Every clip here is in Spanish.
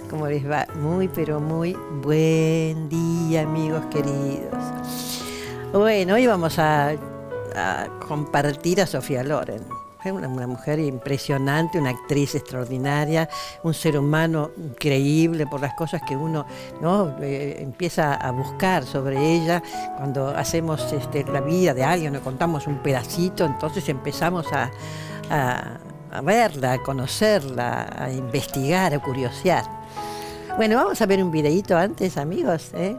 ¿Cómo les va? Muy, pero muy buen día, amigos queridos. Bueno, hoy vamos a compartir a Sofía Loren. Es una mujer impresionante, una actriz extraordinaria, un ser humano increíble por las cosas que uno, ¿no? Empieza a buscar sobre ella. Cuando hacemos la vida de alguien, nos contamos un pedacito, entonces empezamos a verla, a conocerla, a investigar, a curiosear. Bueno, vamos a ver un videíto antes, amigos, ¿eh?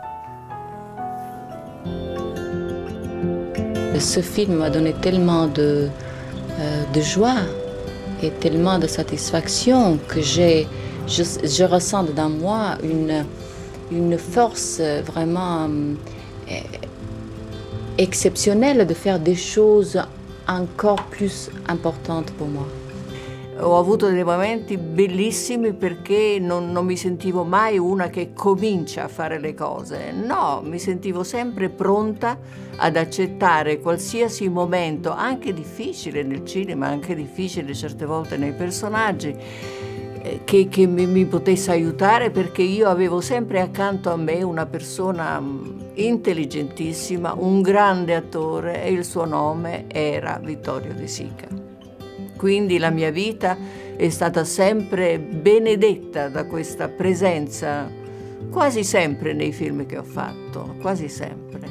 Ce film m'a donné tellement de joie et tellement de satisfaction que je ressens dans moi une force vraiment exceptionnelle de faire des choses encore plus importantes pour moi. Ho avuto dei momenti bellissimi perché non mi sentivo mai una che comincia a fare le cose. No, mi sentivo sempre pronta ad accettare qualsiasi momento, anche difficile nel cinema, anche difficile certe volte nei personaggi, che mi potesse aiutare, perché io avevo sempre accanto a me una persona intelligentissima, un grande attore, e il suo nome era Vittorio De Sica. Quindi la mia vita è stata sempre benedetta da questa presenza, quasi sempre nei film che ho fatto, quasi sempre.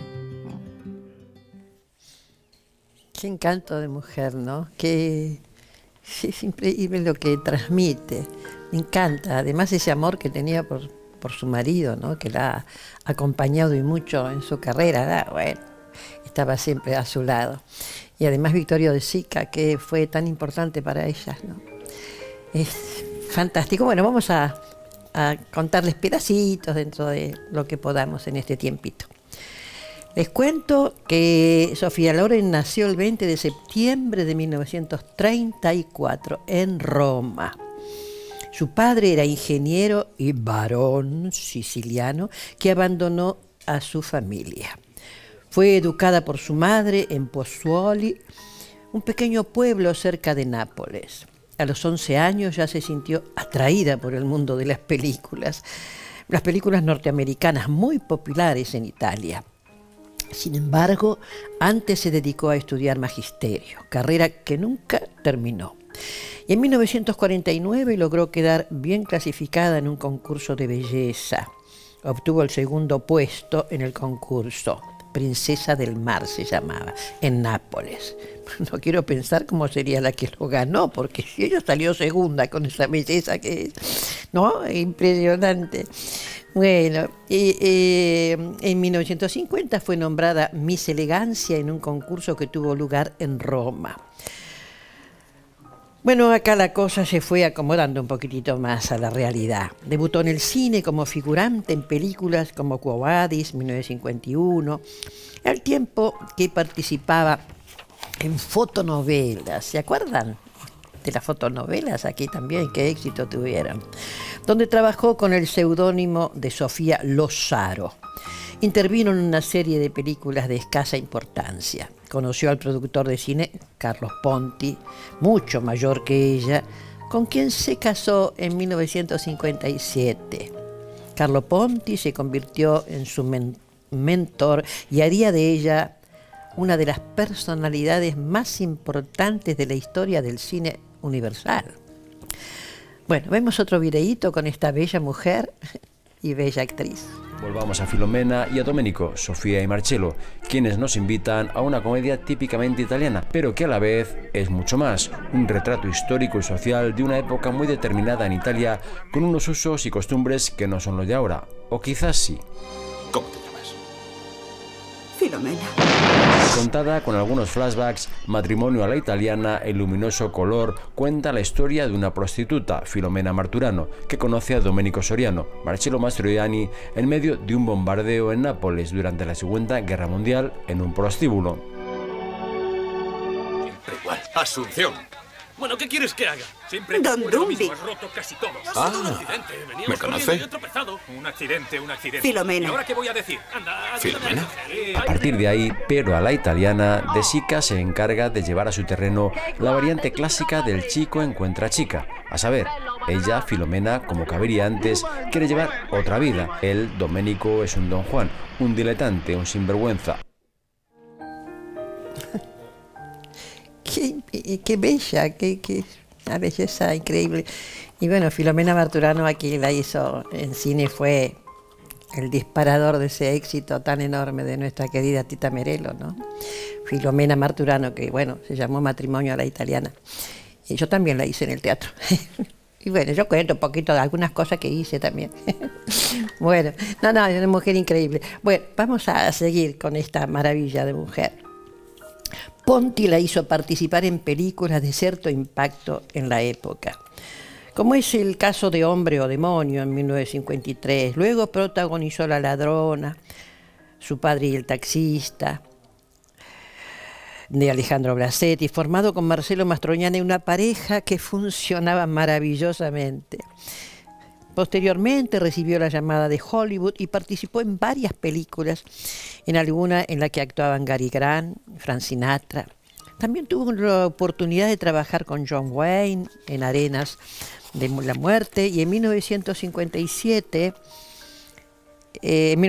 Qué encanto de mujer, ¿no? Que es increíble lo que transmite. Me encanta, además ese amor que tenía por su marido, ¿no? Que la ha acompañado y mucho en su carrera, ¿no? Bueno, estaba siempre a su lado. Y además Vittorio De Sica, que fue tan importante para ella, ¿no? Es fantástico. Bueno, vamos a contarles pedacitos dentro de lo que podamos en este tiempito. Les cuento que Sofía Loren nació el 20 de septiembre de 1934 en Roma. Su padre era ingeniero y varón siciliano que abandonó a su familia. Fue educada por su madre en Pozzuoli, un pequeño pueblo cerca de Nápoles. A los 11 años ya se sintió atraída por el mundo de las películas norteamericanas muy populares en Italia. Sin embargo, antes se dedicó a estudiar magisterio, carrera que nunca terminó. Y en 1949 logró quedar bien clasificada en un concurso de belleza. Obtuvo el segundo puesto en el concurso. Princesa del Mar se llamaba, en Nápoles. No quiero pensar cómo sería la que lo ganó, porque si ella salió segunda con esa belleza que es, ¿no? Impresionante. Bueno, en 1950 fue nombrada Miss Elegancia en un concurso que tuvo lugar en Roma. Bueno, acá la cosa se fue acomodando un poquitito más a la realidad. Debutó en el cine como figurante en películas como Quo Vadis, 1951, al tiempo que participaba en fotonovelas. ¿Se acuerdan de las fotonovelas? Aquí también, qué éxito tuvieron. Donde trabajó con el seudónimo de Sofía Lozaro. Intervino en una serie de películas de escasa importancia. Conoció al productor de cine Carlos Ponti, mucho mayor que ella, con quien se casó en 1957. Carlo Ponti se convirtió en su mentor y haría de ella una de las personalidades más importantes de la historia del cine universal. Bueno, vemos otro videíto con esta bella mujer y bella actriz. Volvamos a Filomena y a Domenico, Sofía y Marcello, quienes nos invitan a una comedia típicamente italiana, pero que a la vez es mucho más, un retrato histórico y social de una época muy determinada en Italia, con unos usos y costumbres que no son los de ahora, o quizás sí. ¿Cómo te llamas? Filomena. Contada con algunos flashbacks, Matrimonio a la italiana, el luminoso color, cuenta la historia de una prostituta, Filomena Marturano, que conoce a Domenico Soriano, Marcello Mastroianni, en medio de un bombardeo en Nápoles durante la Segunda Guerra Mundial en un prostíbulo. Siempre igual. Asunción. Bueno, ¿qué quieres que haga? Siempre Don Dumbi. has roto casi todo. Ah, un accidente. Veníamos ¿me conoce? corriendo y he tropezado. Un accidente. Filomena. ¿Y ahora qué voy a decir? Anda, ¿Filomena? A partir de ahí, pero a la italiana, De Sica se encarga de llevar a su terreno la variante clásica del chico encuentra chica, a saber, Ella, Filomena, como cabería antes, quiere llevar otra vida. Él, Domenico, es un don Juan, un diletante, un sinvergüenza. Qué bella, qué una belleza increíble. Y bueno, Filomena Marturano aquí la hizo en cine, fue el disparador de ese éxito tan enorme de nuestra querida Tita Merello, ¿no? Filomena Marturano, que bueno, se llamó Matrimonio a la Italiana. Y yo también la hice en el teatro. Y bueno, yo cuento un poquito de algunas cosas que hice también. Bueno, no, es una mujer increíble. Bueno, vamos a seguir con esta maravilla de mujer. Ponti la hizo participar en películas de cierto impacto en la época, como es el caso de Hombre o Demonio en 1953. Luego protagonizó La ladrona, Su padre y el taxista, de Alejandro Blasetti, formado con Marcello Mastroianni, una pareja que funcionaba maravillosamente. Posteriormente recibió la llamada de Hollywood y participó en varias películas, en alguna en la que actuaban Cary Grant, Frank Sinatra. También tuvo la oportunidad de trabajar con John Wayne en Arenas de la Muerte, y en 1957 y en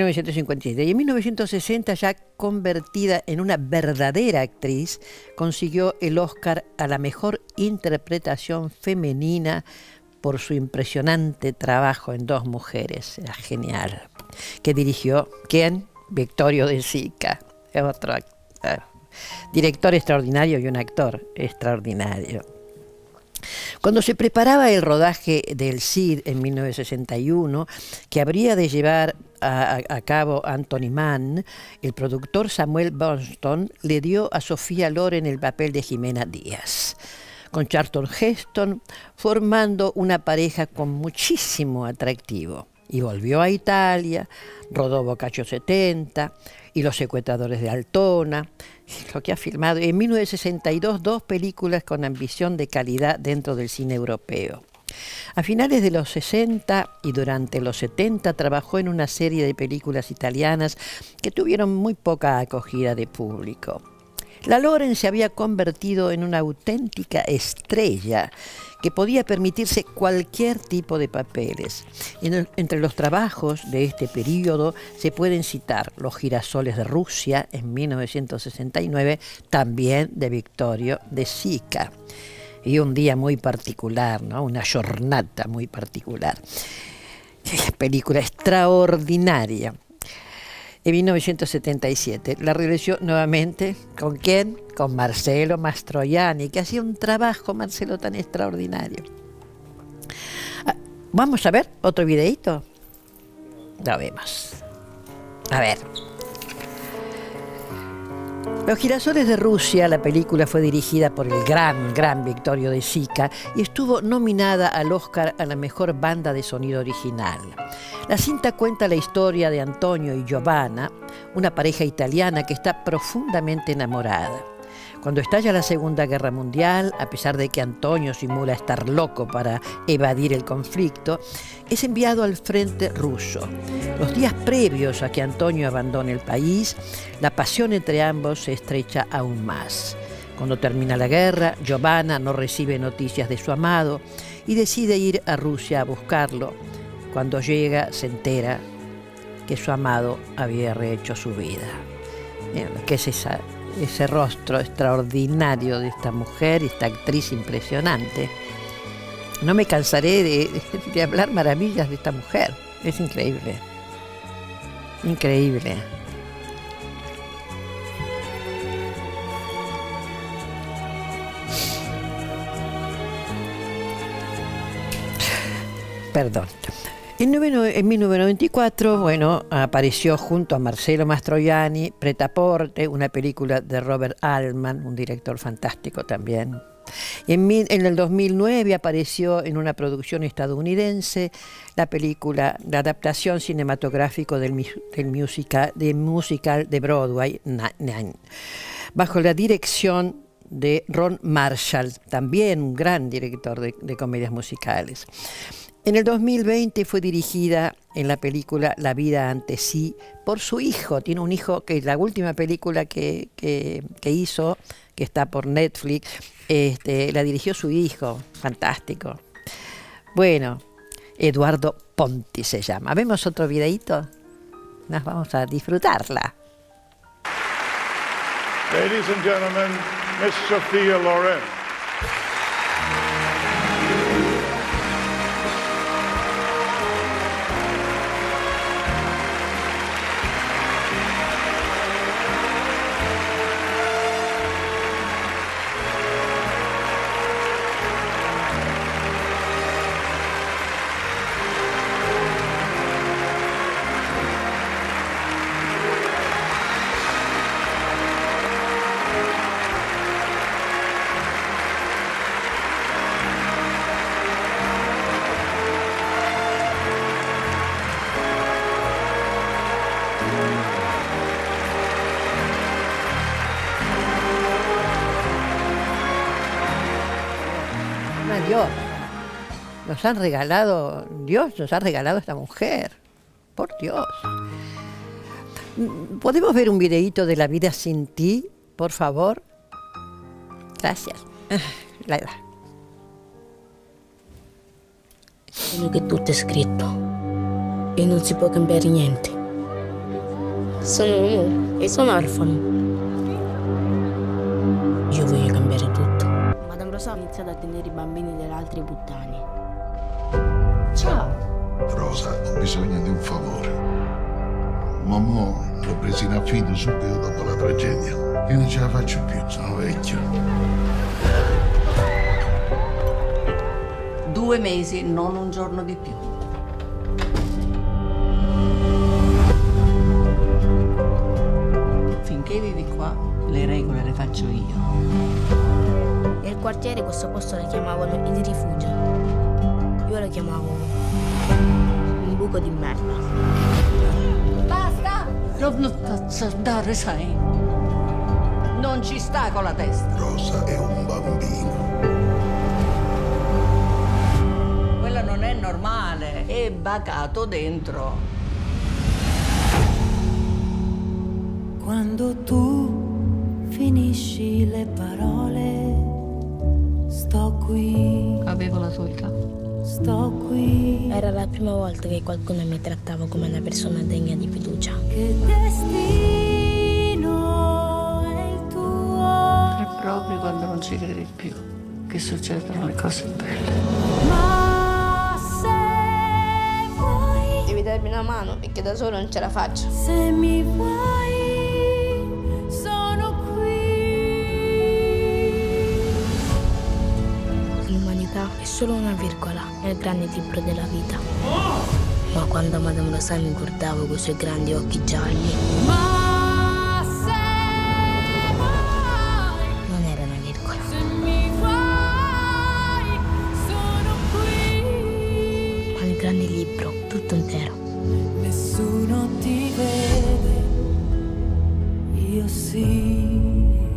1960, ya convertida en una verdadera actriz, consiguió el Oscar a la mejor interpretación femenina por su impresionante trabajo en Dos mujeres. Era genial. Que dirigió, ¿quién? Vittorio De Sica, otro director extraordinario y un actor extraordinario. Cuando se preparaba el rodaje del Cid en 1961, que habría de llevar a cabo Anthony Mann, el productor Samuel Bonston le dio a Sofía Loren el papel de Jimena Díaz, con Charlton Heston formando una pareja con muchísimo atractivo. Y volvió a Italia, rodó Boccaccio 70 y Los secuestradores de Altona, lo que ha filmado en 1962 2 películas con ambición de calidad dentro del cine europeo. A finales de los 60 y durante los 70 trabajó en una serie de películas italianas que tuvieron muy poca acogida de público. La Loren se había convertido en una auténtica estrella que podía permitirse cualquier tipo de papeles. Entre los trabajos de este periodo se pueden citar Los girasoles de Rusia en 1969, también de Vittorio De Sica. Y un día muy particular, ¿no? Una giornata muy particular. Película extraordinaria. En 1977 la realizó nuevamente, ¿con quién? Con Marcello Mastroianni, que hacía un trabajo, Marcello, tan extraordinario. Vamos a ver otro videíto. Lo vemos. A ver. Los girasoles de Rusia, la película fue dirigida por el gran Vittorio De Sica y estuvo nominada al Oscar a la mejor banda de sonido original. La cinta cuenta la historia de Antonio y Giovanna, una pareja italiana que está profundamente enamorada. Cuando estalla la Segunda Guerra Mundial, a pesar de que Antonio simula estar loco para evadir el conflicto, es enviado al frente ruso. Los días previos a que Antonio abandone el país, la pasión entre ambos se estrecha aún más. Cuando termina la guerra, Giovanna no recibe noticias de su amado y decide ir a Rusia a buscarlo. Cuando llega, se entera que su amado había rehecho su vida. ¿Qué es ese rostro extraordinario de esta mujer, esta actriz impresionante? No me cansaré de hablar maravillas de esta mujer. Es increíble. Increíble. Perdón. En 1994, bueno, apareció junto a Marcello Mastroianni, Prêt-à-porter, una película de Robert Altman, un director fantástico también. En el 2009 apareció en una producción estadounidense la adaptación cinematográfica del musical de Broadway, Nine, bajo la dirección de Ron Marshall, también un gran director de comedias musicales. En el 2020 fue dirigida en la película La vida ante sí por su hijo. Tiene un hijo que la última película que hizo, que está por Netflix, la dirigió su hijo. Fantástico. Bueno, Eduardo Ponti se llama. ¿Vemos otro videíto? Nos vamos a disfrutarla. Ladies and gentlemen, Miss Sophia Loren. Dios, nos han regalado, Dios nos ha regalado esta mujer, por Dios. ¿Podemos ver un videíto de La vida sin ti, por favor? Gracias. La edad. Quello che tutto è scritto e non si può cambiare niente. Sono uomo e sono orfano. Io voglio cambiare tutto. Madame Rosa ha iniziato a tenere i bambini delle altre puttane. Ciao. Rosa, ho bisogno di un favore. Mamma l'ho presa in affido subito dopo la tragedia. Io non ce la faccio più, sono vecchio. 2 mesi, non un giorno di più. Finché vivi qua, le regole le faccio io. Nel quartiere questo posto lo chiamavano il rifugio. Io lo chiamavo un buco di merda. Basta! Non andare, sai? Non ci sta con la testa. Rosa è un bambino. Quello non è normale, è bacato dentro. Quando tu finisci le parole, sto qui. Avevo la tua età. Sto qui. Era la prima volta che qualcuno mi trattava come una persona degna di fiducia. Che destino è il tuo. È proprio quando non ci credi più che succedono le cose belle. Ma se vuoi, Devi darmi una mano perché da solo non ce la faccio. se mi vuoi, sono qui. L'umanità è solo una virgola nel grande libro della vita. Ma quando Madame Rosa mi guardava con i suoi grandi occhi gialli, Ma se vuoi, non era una virgola. se mi vuoi, sono qui. Ma il grande libro, tutto intero. Nessuno ti vede, io sì.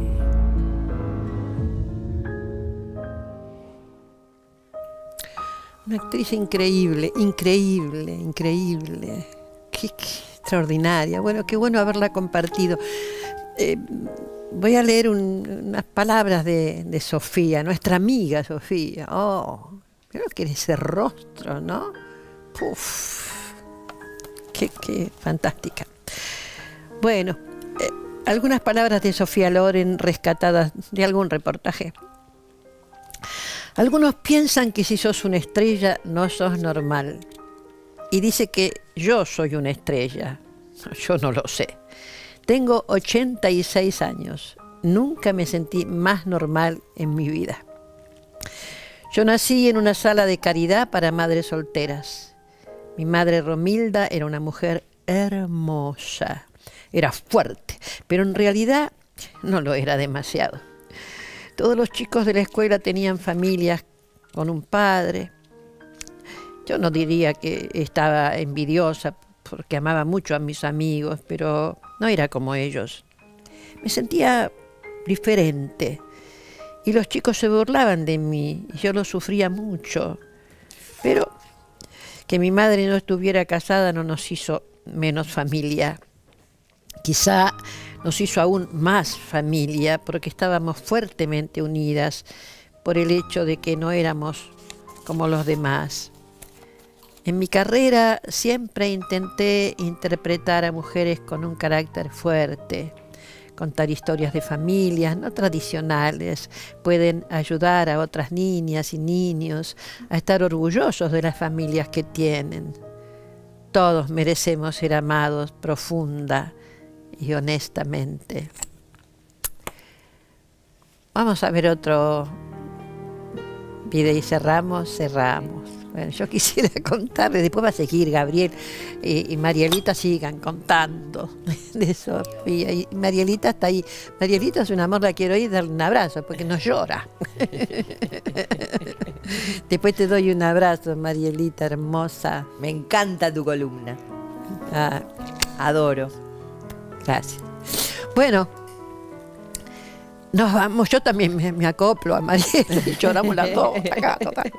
Un'attrice increíble, increíble, increíble. Qué extraordinaria. Bueno, qué bueno haberla compartido. Voy a leer unas palabras de Sofía, nuestra amiga Sofía. Oh, pero que ese rostro, ¿no? Puf, qué fantástica. Bueno, algunas palabras de Sofía Loren rescatadas de algún reportaje. Algunos piensan que si sos una estrella no sos normal. Y dice que yo soy una estrella. Yo no lo sé. Tengo 86 años. Nunca me sentí más normal en mi vida. Yo nací en una sala de caridad para madres solteras. Mi madre Romilda era una mujer hermosa. Era fuerte, pero en realidad no lo era demasiado. Todos los chicos de la escuela tenían familias con un padre. Yo no diría que estaba envidiosa porque amaba mucho a mis amigos, pero no era como ellos. Me sentía diferente y los chicos se burlaban de mí y yo lo sufría mucho. Pero que mi madre no estuviera casada no nos hizo menos familia. Quizá nos hizo aún más familia porque estábamos fuertemente unidas por el hecho de que no éramos como los demás. En mi carrera siempre intenté interpretar a mujeres con un carácter fuerte, contar historias de familias no tradicionales, pueden ayudar a otras niñas y niños a estar orgullosos de las familias que tienen. Todos merecemos ser amados profunda y honestamente. Vamos a ver otro video y cerramos. Bueno, yo quisiera contarles, después va a seguir Gabriel y Marielita sigan contando de Sofía. Y Marielita está ahí. Marielita es un amor, la quiero ir, darle un abrazo, porque no llora. Después te doy un abrazo, Marielita, hermosa. Me encanta tu columna. Ah, adoro. Gracias. Bueno, nos vamos. Yo también me acoplo a Mariela y lloramos las dos. Acá, total.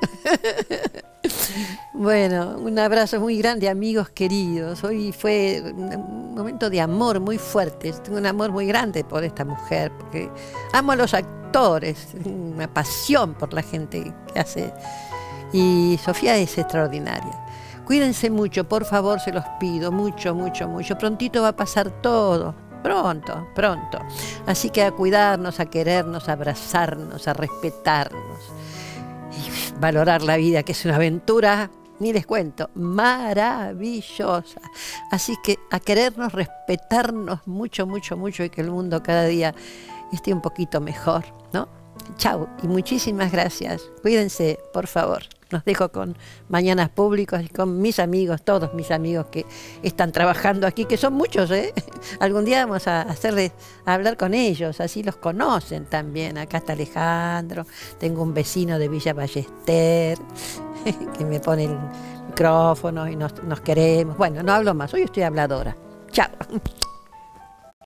Bueno, un abrazo muy grande, amigos queridos. Hoy fue un momento de amor muy fuerte. Tengo un amor muy grande por esta mujer, porque amo a los actores, una pasión por la gente que hace. Y Sofía es extraordinaria. Cuídense mucho, por favor, se los pido, mucho, mucho, mucho. Prontito va a pasar todo. Pronto, pronto. Así que a cuidarnos, a querernos, a abrazarnos, a respetarnos. Y valorar la vida, que es una aventura, ni les cuento, maravillosa. Así que a querernos, respetarnos mucho, mucho, mucho y que el mundo cada día esté un poquito mejor, ¿no? Chau y muchísimas gracias. Cuídense, por favor. Los dejo con Mañanas Públicos y con mis amigos, todos mis amigos que están trabajando aquí, que son muchos, ¿eh? Algún día vamos a hablar con ellos, así los conocen también. Acá está Alejandro, tengo un vecino de Villa Ballester que me pone el micrófono y nos queremos. Bueno, no hablo más, hoy estoy habladora. Chao.